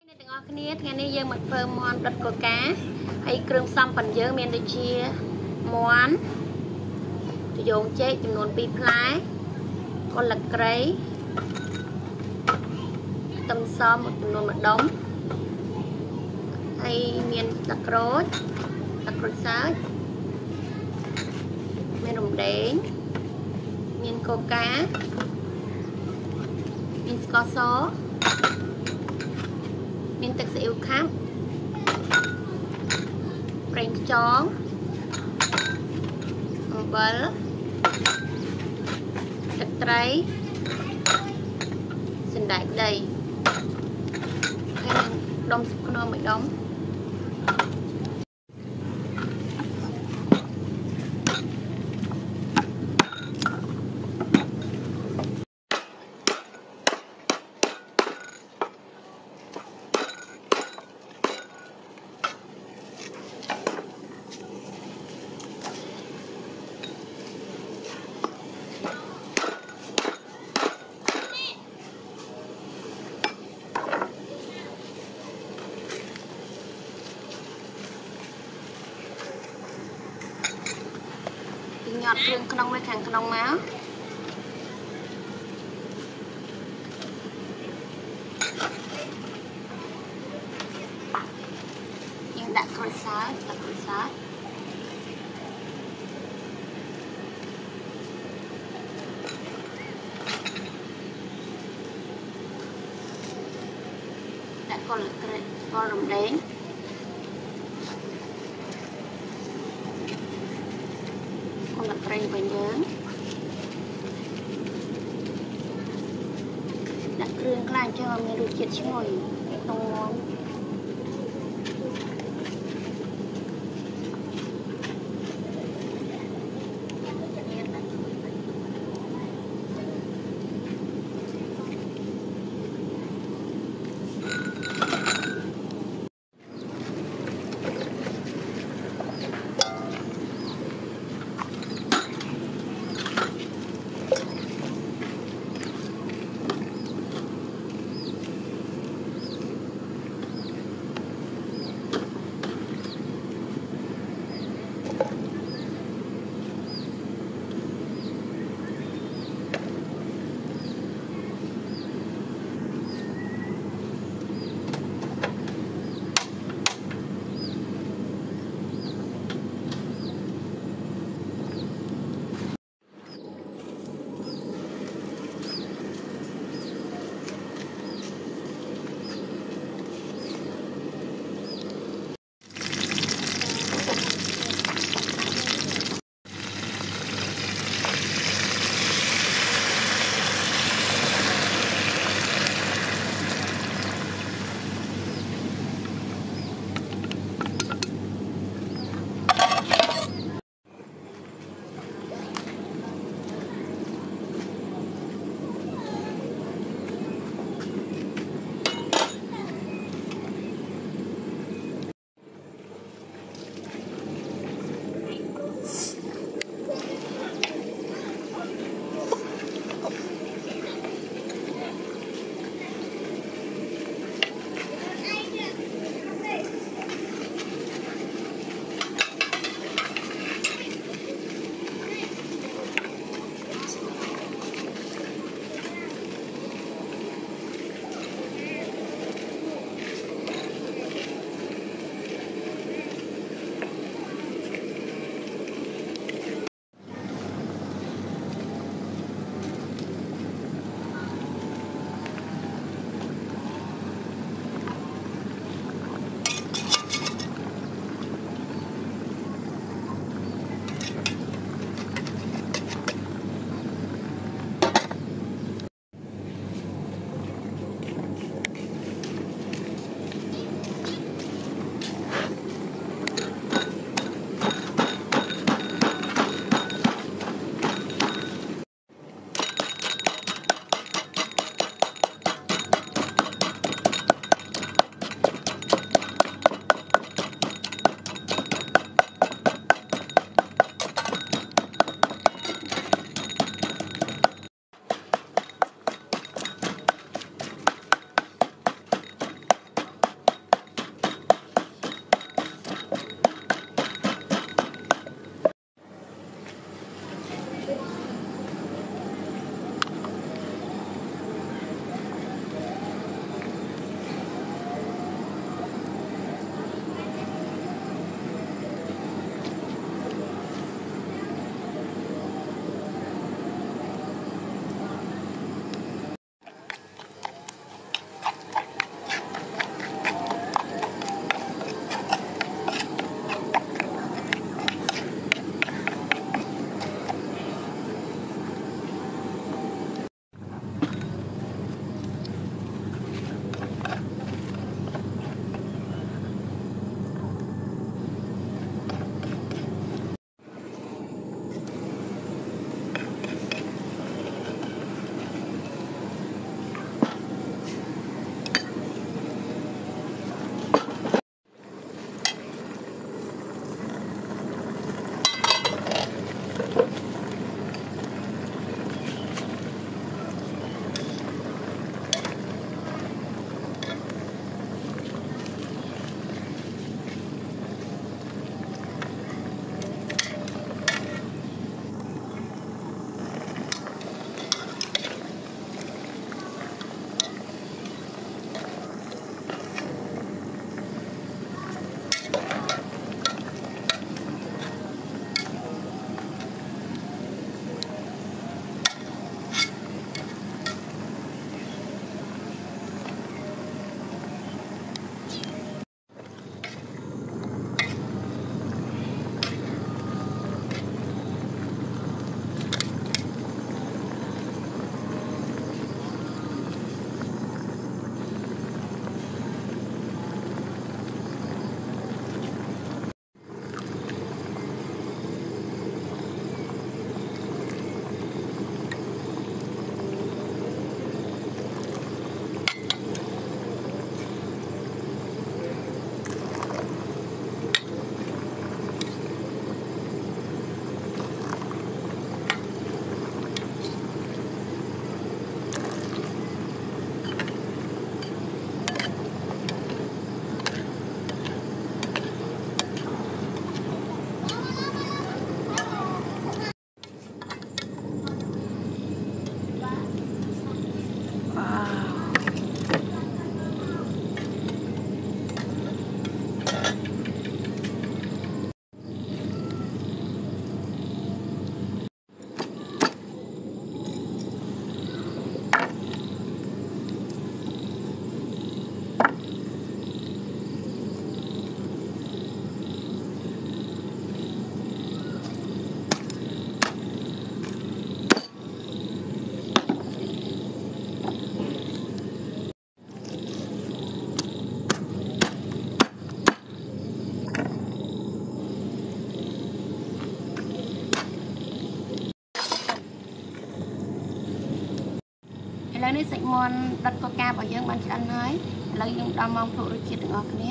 ទាំងអស់គ្នាថ្ងៃនេះយើងមកធ្វើមាន់ដុតកកាហើយគ្រឿងផ្សំរបស់យើងមានដូចជាមាន់ត្រយូងចេកចំនួន2ផ្លែកូនលឹកគ្រៃខ្ទឹមសមួយចំនួន1ដុំហើយមានស្លឹកក្រូចសើចមានរំដេងមានកូកាមានស្ករសមានទឹកស៊ីអ៊ីវខាប់ប្រេងខ្យងអំបិលទឹកត្រីសណ្តែកដីហើយដុំស្នូលមួយដុំnhọt krươngក្នុងមួយខាងក្នុងមកយើងដាក់ក្រូចសើចដាក់កូនលឹកគ្រៃកូនរំដេងប្រេងរបស់យើងដាក់គ្រឿងខ្លាំងចឹងឲ្យមានរសជាតិឈ្ងុយក្នុងមាន់ Cái này sạch mòn đặt có ca bảo dân bạn sẽ ăn hơi. Lấy dùng đo mong thuộc được chiếc ngọt nhé.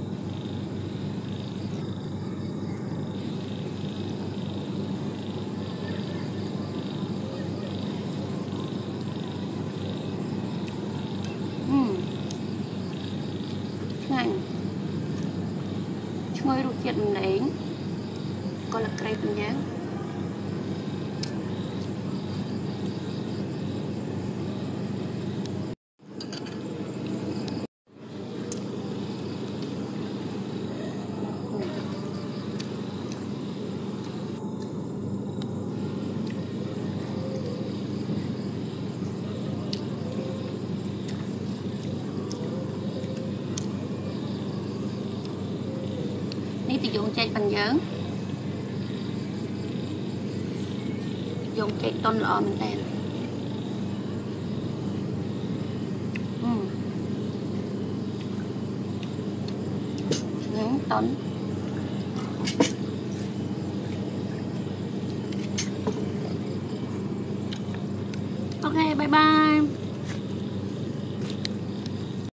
Ngành ngồi được chiếc mình lấy còn là cây phần nhé. Ní thì dùng chạy bằng dớn dùng chạy tôn lọ mình đèn ngắn tôn. Ok, bye bye.